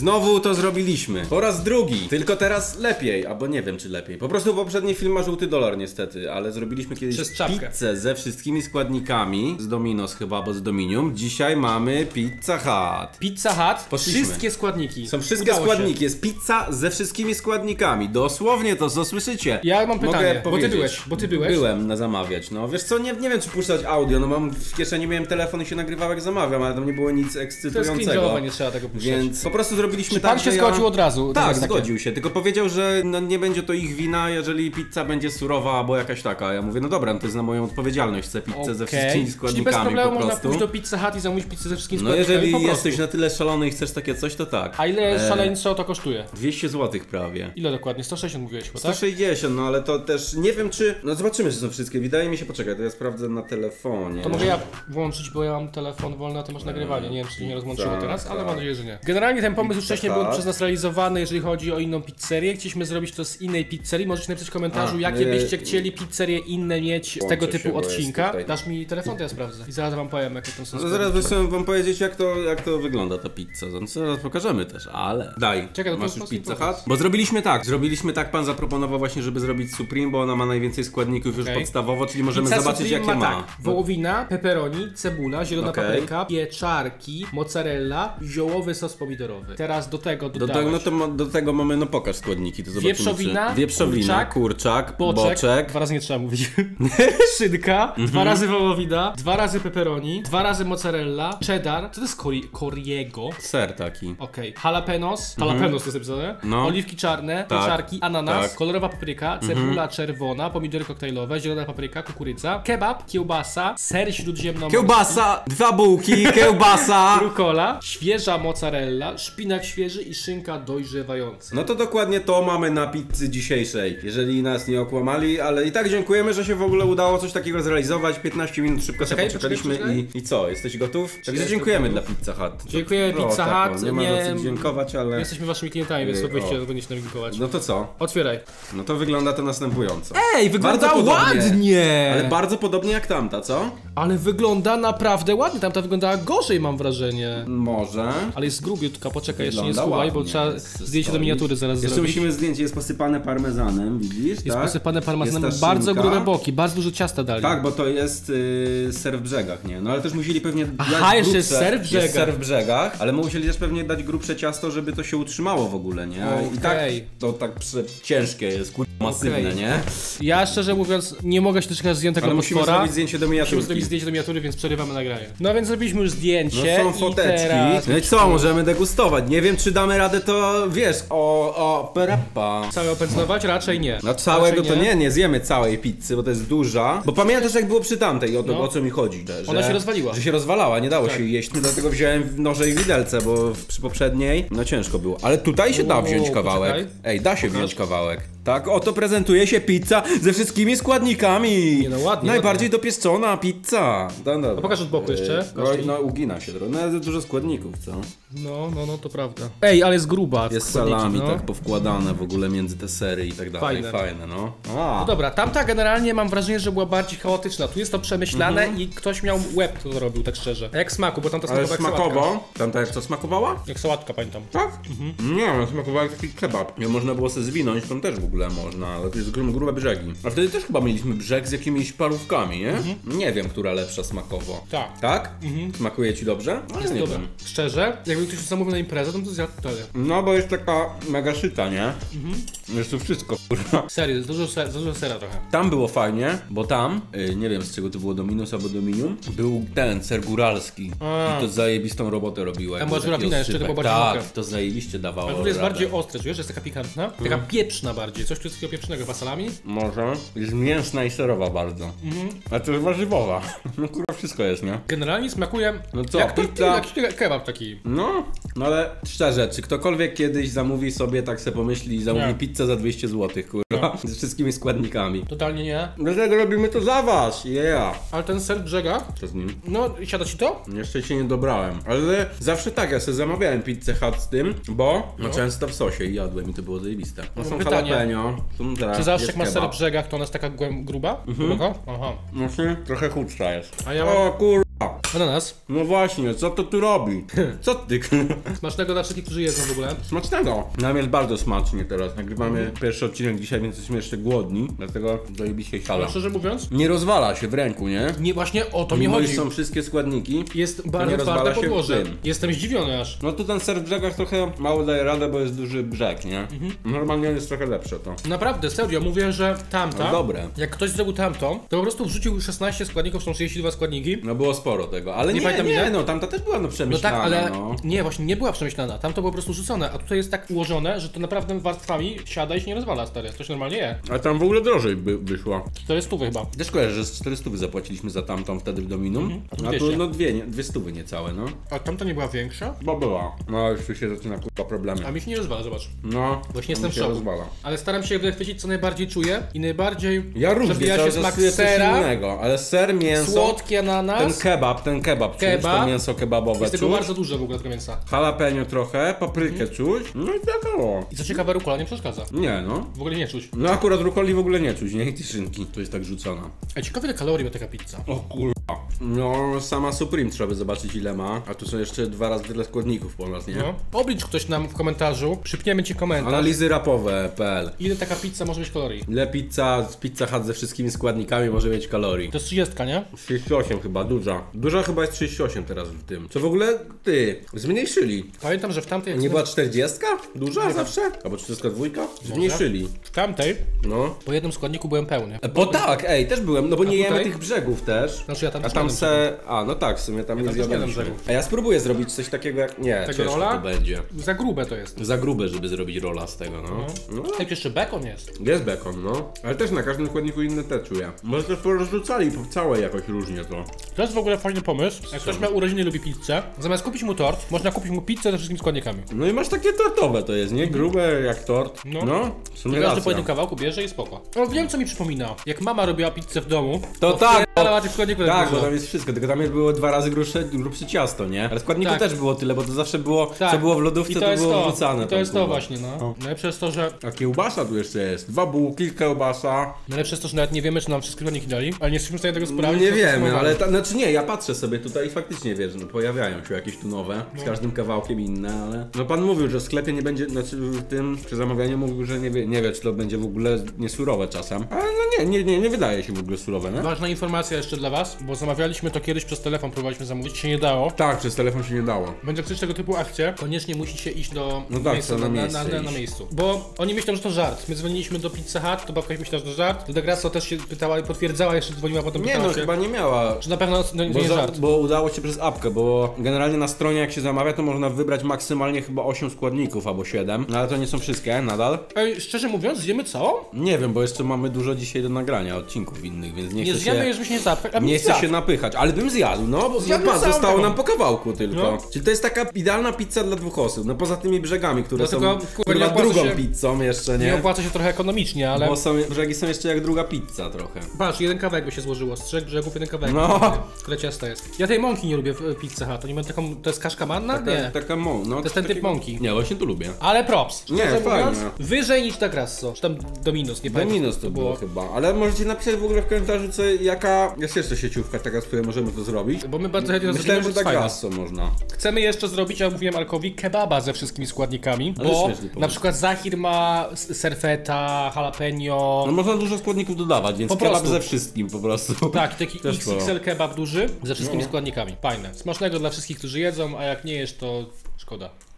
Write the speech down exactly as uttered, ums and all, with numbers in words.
Znowu to zrobiliśmy. Po raz drugi. Tylko teraz lepiej, albo nie wiem czy lepiej. Po prostu poprzedni film ma żółty dolar niestety, ale zrobiliśmy kiedyś pizzę ze wszystkimi składnikami. Z Domino's chyba, bo z Dominium. Dzisiaj mamy Pizza Hut. Pizza Hut, Poszliśmy. Wszystkie składniki. Są wszystkie Udało składniki. się. Jest pizza ze wszystkimi składnikami. Dosłownie to, co słyszycie. Ja mam pytanie, Mogę bo powiedzieć. ty byłeś, bo ty byłeś. Byłem na zamawiać, no wiesz co, nie, nie wiem czy puszczać audio, no mam w kieszeni, miałem telefon i się nagrywał jak zamawiam, ale tam nie było nic To jest ekscytującego. cringe'owe, nie trzeba tego puszczać. Więc po prostu zrobiliśmy Czy tak, pan się że zgodził ja... od razu? Tak, takie. zgodził się, tylko powiedział, że no, nie będzie to ich wina, jeżeli pizza będzie surowa albo jakaś taka. Ja mówię, no dobra, no to jest na moją odpowiedzialność, chcę pizzę Okay. ze wszystkimi składnikami. Czyli bez problemu po można prostu. pójść do Pizza Hut i zamówić pizzę ze wszystkimi No składnikami. jeżeli po prostu. jesteś na tyle szalony i chcesz takie coś, to tak. A ile E, szaleńco to kosztuje? dwieście złotych prawie. Ile dokładnie? sto sześćdziesiąt mówiłeś chyba, sto tak? sześćdziesiąt, no ale to też nie wiem czy... No zobaczymy, czy są wszystkie. Wydaje mi się, poczekaj, to ja sprawdzę na telefonie. To mogę ja włączyć, bo ja mam telefon wolny, a ty masz nagrywanie. Nie wiem, czy się nie rozłączyło tak, teraz, ale tak. mam nadzieję, że nie. Generalnie ten pomysł już wcześniej był Hut. przez nas realizowany, jeżeli chodzi o inną pizzerię. Chcieliśmy zrobić to z innej pizzerii. Możecie napisać w komentarzu, A, jakie nie. byście chcieli pizzerie inne mieć z Włączę tego się, typu bo jest odcinka. tutaj. Dasz mi telefon, to ja sprawdzę. I zaraz wam powiem, jakie to są No zaraz chcę wam powiedzieć jak to, jak to wygląda ta pizza. No, zaraz pokażemy też, ale... Daj, Czekaj, to masz to już jest Pizza pomysł. Hut? Bo zrobiliśmy tak, zrobiliśmy tak, pan zaproponował właśnie, żeby zrobić Supreme, bo ona ma najwięcej składników już Okej. podstawowo, czyli możemy Pizza zobaczyć Supreme jakie ma. tak. Wołowina, pepperoni, cebula, zielona Okej. papryka, pieczarki, mozzarella, ziołowy sos pomidorowy. Teraz do tego Do, dodałeś do, no to mo- do tego mamy, no pokaż składniki, to zobaczymy. Wieprzowina, czy... Wieprzowina, kurczak, kurczak, boczek, boczek. dwa razy nie trzeba mówić, szynka, dwa razy wołowina, dwa razy pepperoni, dwa razy mozzarella, cheddar, co to jest kori koriego? Ser taki. Okej, jalapenos, jalapenos to jest napisane, No. oliwki czarne, Tak, pieczarki, ananas, tak. kolorowa papryka, cebula czerwona, pomidory koktajlowe, zielona papryka, kukurydza, kebab, kiełbasa, ser śródziemnomorski, Kiełbasa, dwa bułki, kiełbasa. rukola, świeża mozzarella, szpinak świeży i szynka dojrzewająca. No to dokładnie to mamy na pizzy dzisiejszej, jeżeli nas nie okłamali, ale i tak dziękujemy, że się w ogóle udało coś takiego zrealizować. piętnaście minut szybko sobie Poczekaj, poczekaliśmy poczekaj, i, i co, jesteś gotów? Także jestem dziękujemy gotów. dla Pizza Hut. Dziękuję, No, Pizza tak, Hut. Nie ma Nie- za co dziękować, ale... Jesteśmy waszymi klientami, więc Ej, to wyście o. powinniście nam dziękować. No to co? Otwieraj. No to wygląda to następująco. Ej, wygląda ładnie! Ale bardzo podobnie jak tamta, co? Ale wygląda naprawdę ładnie, tamta wyglądała gorzej, mam wrażenie. Może. Ale jest grubiutka, poczekaj, jeszcze nie Wygląda schowaj, bo ładnie, trzeba jest zdjęcie do stoi. miniatury zaraz Jeszcze zrobić. musimy zdjęcie, jest posypane parmezanem, widzisz? Jest tak? posypane parmezanem, Jest ta bardzo szynka. grube boki, bardzo dużo ciasta dali. Tak, bo to jest y, ser w brzegach, nie? No ale też musieli pewnie Aha, dać jeszcze grubsze, jest ser w brzegach. Jest ser w brzegach, ale musieli też pewnie dać grubsze ciasto, żeby to się utrzymało w ogóle, nie? I tak Okej. to tak prze- ciężkie jest, kur... masywne, Okej. nie? Ja szczerze mówiąc, nie mogę się doczekać zdjęcia tego Ale musimy potwora. zrobić zdjęcie do miniaturki. Musimy zrobić zdjęcie do miniatury, więc przerywamy nagranie. No więc zrobiliśmy już No zdjęcie są i foteczki. teraz... No i co, możemy degustować. Nie wiem, czy damy radę to, wiesz, o, o, perapa. Całe opędzlować? Raczej nie. No całego Raczej to nie, nie zjemy całej pizzy, bo to jest duża. Bo pamiętasz jak było przy tamtej, o, to, No. o co mi chodzi. Że, Ona się rozwaliła. Że się rozwalała, nie dało Tak. się jeść. Dlatego wziąłem noże i widelce, bo w- przy poprzedniej no ciężko było. Ale tutaj się da Uuu, wziąć kawałek. poczekaj. Ej, da się Pokaż. wziąć kawałek. Tak, oto prezentuje się pizza ze wszystkimi składnikami. Nie, no ładnie, Najbardziej ładnie. dopieszczona pizza. No, dobra. A pokaż od boku jeszcze. Yy, No, Kości. no ugina się trochę. No ale dużo składników, co? No, no, no, to prawda. Ej, ale jest gruba. Jest składniki, salami no. tak powkładane w ogóle między te sery i tak dalej. Fajne. Fajne, no. A. No dobra, tamta generalnie mam wrażenie, że była bardziej chaotyczna. Tu jest to przemyślane Mhm. i ktoś miał łeb, kto to robił, tak szczerze. A jak smaku, bo tamta Ale smakowała jak sałatka. smakowo. Tamta jak co smakowała? Jak sałatka, pamiętam. Tak? Nie, no smakowała jak taki kebab. Nie można było sobie zwinąć, tam też w ogóle można, ale to jest gru- grube brzegi. A wtedy też chyba mieliśmy brzeg z jakimiś parówkami, nie? Nie wiem, która lepsza smakowo. Tak. Tak? Smakuje ci dobrze? No, Jest nie dobra. wiem. Szczerze, jakby ktoś zamówił na imprezę, to bym to zjadł wtedy. No bo jest taka mega szyta, nie? Jest tu wszystko, kurwa. Serio, jest dużo, ser, dużo sera trochę. Tam było fajnie, bo tam, y, nie wiem z czego to było, Dominus albo Dominium, był ten ser góralski. A. I to zajebistą robotę robiło. Tam jakby była taki żurawina jeszcze, oscypek. tylko bardziej Tak, mokra. to zajebiście dawało Ale tu jest radę. bardziej ostre, czujesz, że jest taka pikantna? Taka pieprzna bardziej, coś tu jest takiego pieprznego, wasalami? Może. Jest mięsna i serowa bardzo. Mhm. A to jest warzywowa. No kurwa wszystko jest, nie? Generalnie smakuje No co, jak tortilla, pizza? jak kebab taki. No, no ale szczerze, czy ktokolwiek kiedyś zamówi sobie, tak se pomyśli i zamówi Nie. pizzę za dwieście złotych, kurwa, ze wszystkimi składnikami. Totalnie nie. Dlatego robimy to za was, yeah. Ale ten ser w brzegach, Co z nim? no siada ci to? Jeszcze się nie dobrałem, ale zawsze tak, ja sobie zamawiałem pizzę Hut z tym, bo no. często w sosie i jadłem i to było zajebiste. No są Pytanie. jalapeno, są teraz, Czy zawsze jest jak masz ser w kebab. brzegach, to ona jest taka głęb, gruba? Głęboko? Aha. Znaczy, trochę chudsza jest. A ja O mam... kurwa, Ananas. No właśnie, co to tu robi? Co ty? Smacznego dla wszystkich, którzy jedzą w ogóle. Smacznego. Nam jest bardzo smacznie teraz. Nagrywamy pierwszy odcinek dzisiaj, więc jesteśmy jeszcze głodni. Dlatego dojebiście siada. Ale szczerze mówiąc, Nie rozwala się w ręku, nie? nie właśnie o to mi Mimo, chodzi. że są wszystkie składniki. Jest nie bardzo rozwala twarde się w podłoże. tym. Jestem zdziwiony aż. No tu ten ser w brzegach trochę mało daje radę, bo jest duży brzeg, nie? Normalnie jest trochę lepsze to. Naprawdę, serio, mówię, że tamta, No dobre. jak ktoś zrobił tamto, to po prostu wrzucił szesnaście składników, są trzydzieści dwa składniki. No było sporo tego, ale Nie nie, pamiętam nie, ile? no tamta też była no No przemyślana, tak, ale no. nie, właśnie nie była przemyślana, tam to było po prostu rzucone, a tutaj jest tak ułożone, że to naprawdę warstwami siada i się nie rozwala, stary, to się normalnie je. A tam w ogóle drożej by wyszła. To jest stówy chyba. Też kojarzę, że z czterysta zapłaciliśmy za tamtą wtedy w Dominum, Mhm, a tu a tu dwieście. no dwie, nie, dwie stówy niecałe, no. A tamta nie była większa? Bo była. No już tu się zaczyna kurwa problemy. A mi się nie rozwala, zobacz. No, Właśnie mi jestem w się szoku. rozwala. Ale staram się wychwycić, co najbardziej czuję i najbardziej Ja również, przebija cały się czas smak czuję coś sera, innego, ale ser, mięso, słodki ten ananas. kebab, ten kebab, Kebab. czuć, to mięso kebabowe Jest tego czuć, bardzo dużo w ogóle tego mięsa. jalapeno trochę, paprykę czuć, no i wiadomo. I co ciekawe, rukola nie przeszkadza. Nie no. W ogóle nie czuć. No akurat rukoli w ogóle nie czuć, nie? I ty szynki, to jest tak rzucona. A ciekawe ile kalorii ma taka pizza. O kurwa. No sama Supreme trzeba by zobaczyć ile ma, a tu są jeszcze dwa razy tyle składników po nas, nie? No. Oblicz ktoś nam w komentarzu, przypniemy ci komentarz. Analizy rapowe kropka p l. Ile taka pizza może mieć kalorii? Ile pizza, pizza Hut ze wszystkimi składnikami może mieć kalorii? To jest trzydzieści, nie? trzydzieści osiem chyba, duża. Duża chyba jest trzydzieści osiem teraz w tym. Co w ogóle, ty, zmniejszyli. Pamiętam, że w tamtej... Nie była czterdziestka? Duża zawsze? Albo trzydzieści dwa? Zmniejszyli. W tamtej No. po jednym składniku byłem pełny. E, Bo tak, ej, też byłem, no bo nie tutaj? jemy tych brzegów też. Znaczy ja tam A też tam jadłem se... A, no tak, w sumie tam Ja nie tam też jadłem zjadaliśmy. brzegów. A ja spróbuję zrobić coś takiego jak... Nie, Tego ciężko rola? to będzie. Za grube to jest. Za grube, żeby zrobić rola z tego, no. No. Tak jeszcze bekon jest. Jest bekon, no. Ale też na każdym składniku inne te czuję. Może też porozrzucali po całej jakoś różnie to. To jest w ogóle fajny pomysł. Jak ktoś ma urodziny i lubi pizzę, zamiast kupić mu tort, można kupić mu pizzę ze wszystkimi składnikami. No i masz takie tortowe to jest, nie? Grube jak tort. No. No, w sumie Każdy po racja. jednym kawałku bierze i spoko. No wiem co mi przypomina. Jak mama robiła pizzę w domu, To tak, wpierdalała tych składników Tak, dużo. bo tam jest wszystko, tylko tam jest było dwa razy grubsze, grubsze ciasto, nie? Ale składników Tak. też było tyle, bo to zawsze było, Tak. co było w lodówce, I to, to jest było to. wrzucane. I to tam, jest to kurwa. właśnie, no. Najlepsze jest to, że A kiełbasa tu jeszcze jest. Dwa bułki, kiełbasa. Najlepsze jest to, że nawet nie wiemy, czy nam wszystkie składniki dali, ale nie jesteśmy w stanie tego No, sprawdzić. nie bo wiemy, smakowało. ale ta, znaczy nie, ja patrzę sobie tutaj i faktycznie wiesz, no pojawiają się jakieś tu nowe, z każdym kawałkiem inne, ale... No pan mówił, że w sklepie nie będzie, znaczy w tym przy zamawianiu mówił, że nie wie, nie wie czy to będzie w ogóle niesurowe czasem. Ale no nie, nie, nie, nie wydaje się w ogóle surowe, nie? Ważna informacja jeszcze dla was, bo zamawialiśmy to kiedyś przez telefon, próbowaliśmy zamówić, się nie dało. Tak, przez telefon się nie dało. Będzie coś tego typu akcja, koniecznie musicie iść do No tak, miejsca, to na na, miejsce na, na, na iść. miejscu. Bo oni myślą, że to żart. My dzwoniliśmy do Pizza Hut, to babka myślała, że to żart. Do Degrasso też się pytała i potwierdzała, jeszcze dzwoniła, potem Nie pytała no, się, chyba nie miała. że na pewno to nie Bo, jest za, żart. bo udało się przez apkę, bo generalnie na stronie jak się zamawia, to można wybrać maksymalnie chyba osiem składników albo siedem, no ale to nie są wszystkie nadal. Ej, szczerze mówiąc, zjemy co? Nie wiem, bo jeszcze mamy dużo dzisiaj do nagrania odcinków innych, więc nie, Nie chcę zjemy, się... już byś nie zapchać, a Nie bym chcę zjadł. się napychać, ale bym zjadł, no bo Zjadłem patrz, całą zostało taką. nam po kawałku tylko. No. Czyli to jest taka idealna pizza dla dwóch osób, no poza tymi brzegami, które Dlatego, są kurwa, kurwa nie opłaca drugą się- pizzą jeszcze, nie? Nie opłaca się trochę ekonomicznie, ale... Bo są, brzegi są jeszcze jak druga pizza trochę. Patrz, jeden kawałek by się złożyło, z trzech brzegów jeden kawałek. No. Które ciasto jest. Ja tej mąki nie lubię w Pizza Hut, oni mają taką, to jest kaszka manna? Taka, Nie. taka mo, no. To jest ten typ mąki. Nie, właśnie tu lubię. Ale props. Nie, Szczerze fajne. mówiąc, wyżej niż Degrasso, czy tam Dominos, nie pamiętam. Dominos to było chyba, ale możecie napisać w ogóle w komentarzu, co, jaka jest jeszcze sieciówka taka, z której możemy to zrobić. Bo my bardzo chętnie Myślałem, że jest tak fajne. Grasso można. Chcemy jeszcze zrobić, ja mówiłem Alkowi, kebaba ze wszystkimi składnikami, Ale bo śmieszny pomysł. na przykład Zahir ma s- serfeta, jalapeno, No można dużo składników dodawać, więc Po kebab prostu. ze wszystkim po prostu. tak, taki Też X X L kebab duży ze wszystkimi No. składnikami. Fajne. Smacznego dla wszystkich, którzy jedzą, a jak nie jesz, to szkoda.